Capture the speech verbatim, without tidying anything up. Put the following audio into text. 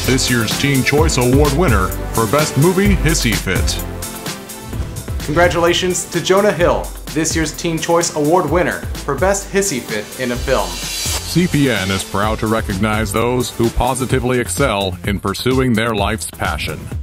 this year's Teen Choice Award winner for Best Movie Hissy Fit. Congratulations to Jonah Hill, this year's Teen Choice Award winner for Best Hissy Fit in a Film. C P N is proud to recognize those who positively excel in pursuing their life's passion.